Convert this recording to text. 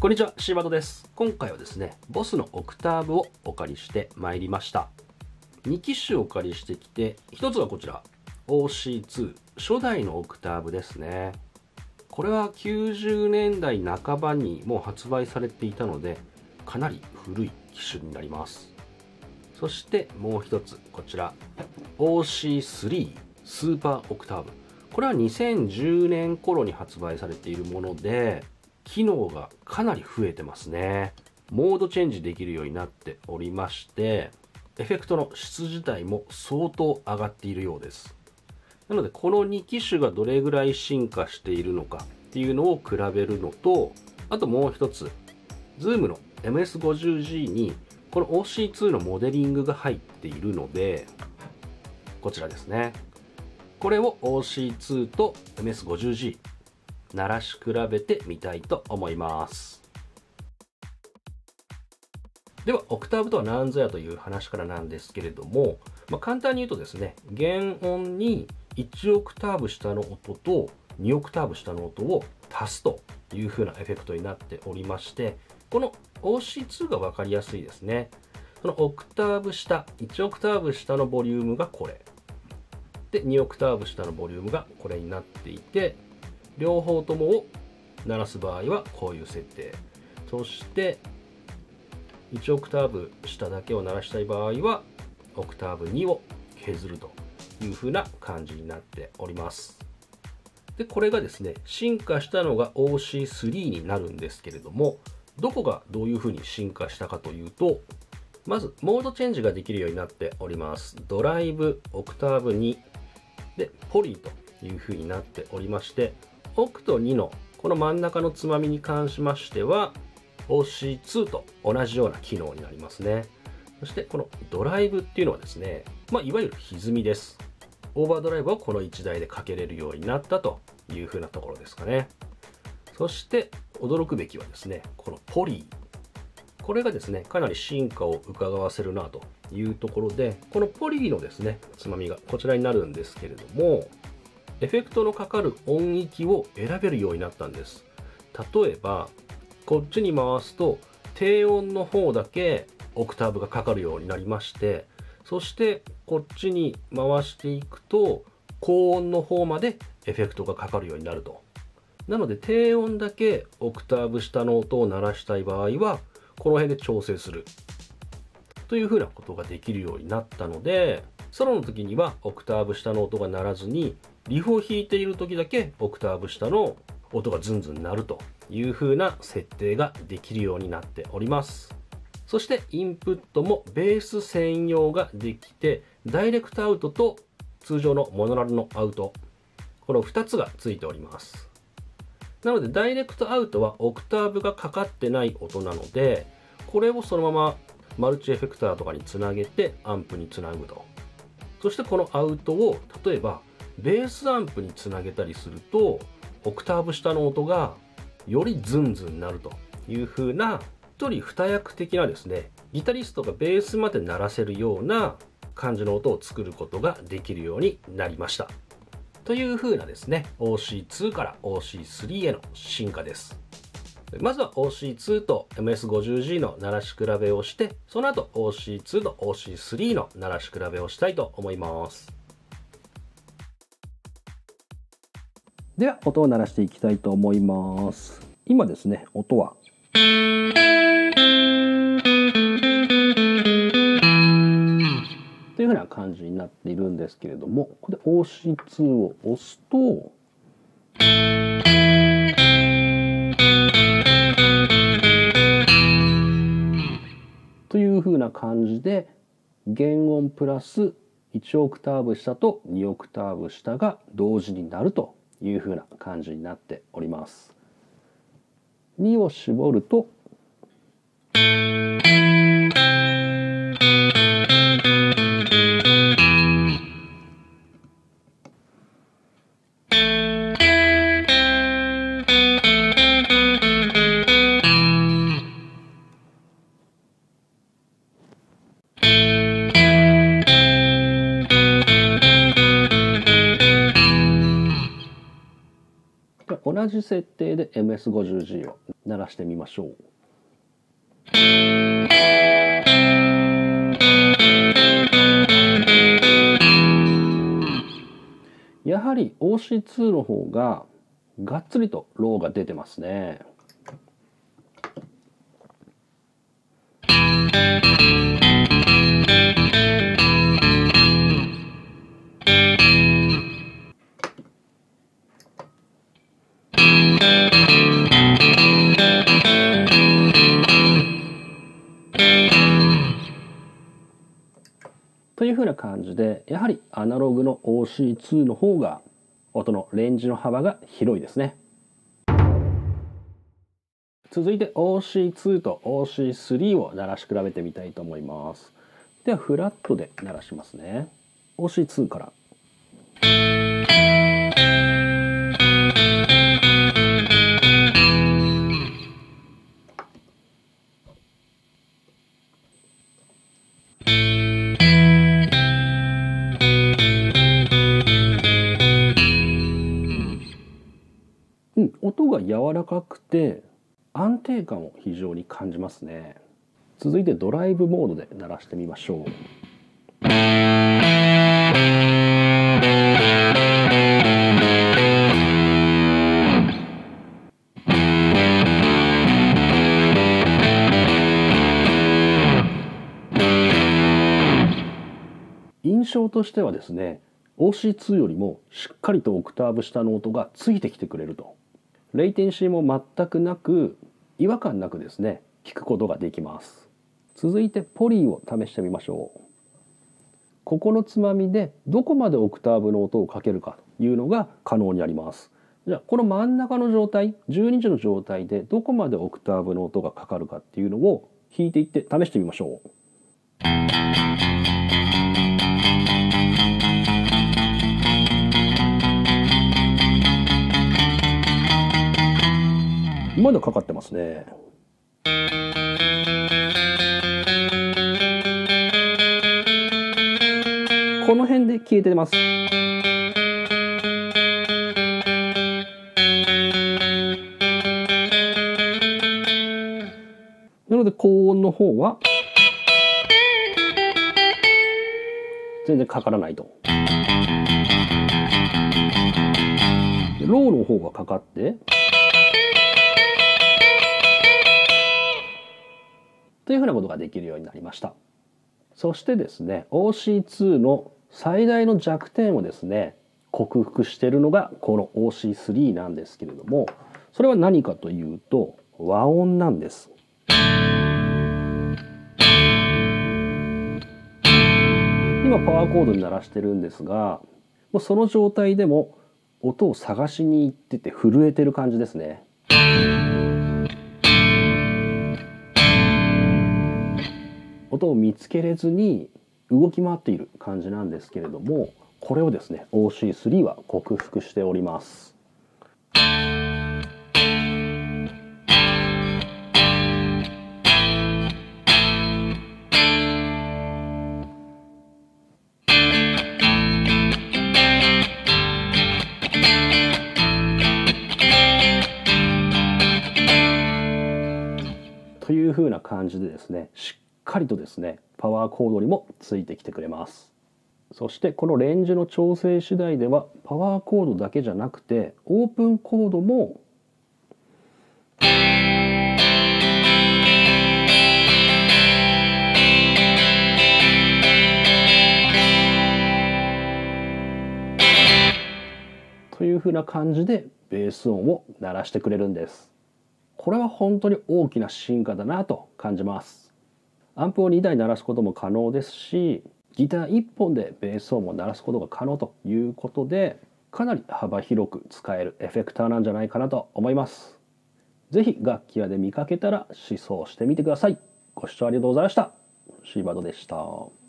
こんにちは、シーバードです。今回はですね、ボスのオクターブをお借りしてまいりました。2機種お借りしてきて、1つはこちら、OC2、初代のオクターブですね。これは90年代半ばにもう発売されていたので、かなり古い機種になります。そしてもう1つ、こちら、OC3、スーパーオクターブ。これは2010年頃に発売されているもので、機能がかなり増えてますね。モードチェンジできるようになっておりまして、エフェクトの質自体も相当上がっているようです。なのでこの2機種がどれぐらい進化しているのかっていうのを比べるのと、あともう一つ、Zoom の MS50G にこの OC2 のモデリングが入っているので、こちらですね。これを OC2 と MS50G鳴らし比べてみたいと思います。ではオクターブとは何ぞやという話からなんですけれども、簡単に言うとですね、原音に1オクターブ下の音と2オクターブ下の音を足すという風なエフェクトになっておりまして、この OC2 が分かりやすいですね。そのオクターブ下、1オクターブ下のボリュームがこれで、2オクターブ下のボリュームがこれになっていて、両方ともを鳴らす場合はこういう設定。そして1オクターブ下だけを鳴らしたい場合はオクターブ2を削るという風な感じになっております。でこれがですね、進化したのが OC3 になるんですけれども、どこがどういう風に進化したかというと、まずモードチェンジができるようになっております。ドライブ、オクターブ2でポリーという風になっておりまして、オクと2のこの真ん中のつまみに関しましては OC2 と同じような機能になりますね。そしてこのドライブっていうのはですね、いわゆる歪みです。オーバードライブをこの1台でかけれるようになったというふうなところですかね。そして驚くべきはですね、このポリー。これがですね、かなり進化を伺わせるなというところで、このポリーのですね、つまみがこちらになるんですけれども、エフェクトのかかる音域を選べるようになったんです。例えば、こっちに回すと低音の方だけオクターブがかかるようになりまして、そしてこっちに回していくと高音の方までエフェクトがかかるようになると。なので低音だけオクターブ下の音を鳴らしたい場合は、この辺で調整するというふうなことができるようになったので、ソロの時にはオクターブ下の音が鳴らずに、リフを弾いている時だけオクターブ下の音がズンズン鳴るという風な設定ができるようになっております。そしてインプットもベース専用ができて、ダイレクトアウトと通常のモノラルのアウト、この2つがついております。なのでダイレクトアウトはオクターブがかかってない音なので、これをそのままマルチエフェクターとかにつなげてアンプにつなぐと。そしてこのアウトを例えばベースアンプにつなげたりすると、オクターブ下の音がよりズンズンになるという風な、一人二役的なですね、ギタリストがベースまで鳴らせるような感じの音を作ることができるようになりました。という風なですね、OC2 から OC3 への進化です。まずは OC2 と MS50G の鳴らし比べをして、その後 OC2 と OC3 の鳴らし比べをしたいと思います。では音を鳴らしていきたいと思います。今ですね、音はというふうな感じになっているんですけれども、ここで OC2 を押すとというふうな感じで、原音プラス1オクターブ下と2オクターブ下が同時になるという風な感じになっております。2を絞ると同同じ設定で MS50G を鳴らしてみましょう。やはり OC2 の方ががっつりとローが出てますね。というふうな感じで、やはりアナログの OC2 の方が音のレンジの幅が広いですね。続いて OC2 と OC3 を鳴らし比べてみたいと思います。ではフラットで鳴らしますね。OC2 から。音が柔らかくて安定感を非常に感じますね。続いてドライブモードで鳴らしてみましょう。印象としてはですね、OC2 よりもしっかりとオクターブ下の音がついてきてくれると。レイテンシーも全くなく、違和感なくですね、聞くことができます。続いてポリーを試してみましょう。ここのつまみでどこまでオクターブの音をかけるかというのが可能になります。じゃあこの真ん中の状態、12時の状態でどこまでオクターブの音がかかるかっていうのを弾いていって試してみましょう。まだかかってますね。この辺で消えてます。なので高音の方は全然かからないと。ローの方がかかってというふうなことができるようになりました。そしてですね、OC2 の最大の弱点をですね、克服しているのがこの OC3 なんですけれども、それは何かというと和音なんです。今パワーコードに鳴らしてるんですが、もうその状態でも音を探しに行ってて震えてる感じですね。音を見つけれずに動き回っている感じなんですけれども、これをですね OC3 は克服しております。というふうな感じでですね、しっかりとですねパワーコードにもついてきてくれます。そしてこのレンジの調整次第ではパワーコードだけじゃなくてオープンコードもというふうな感じでベース音を鳴らしてくれるんです。これは本当に大きな進化だなと感じます。アンプを2台鳴らすことも可能ですし、ギター1本でベース音も鳴らすことが可能ということで、かなり幅広く使えるエフェクターなんじゃないかなと思います。ぜひ楽器屋で見かけたら試奏してみてください。ご視聴ありがとうございました。シーバードでした。